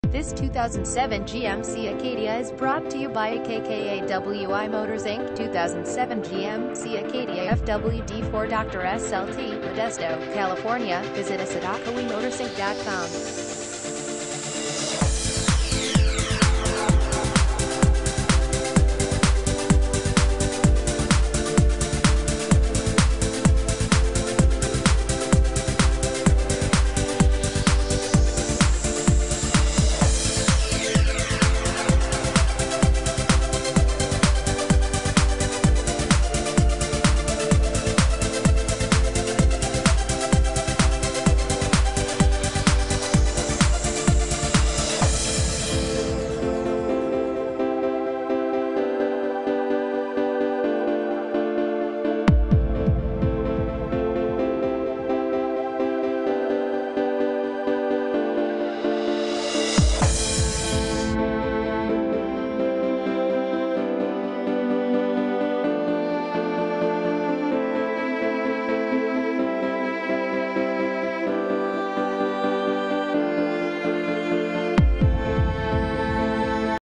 This 2007 GMC Acadia is brought to you by AKKAWI Motors Inc. 2007 GMC Acadia FWD for Dr. SLT, Modesto, California. Visit us at AKKAWIMotorsInc.com.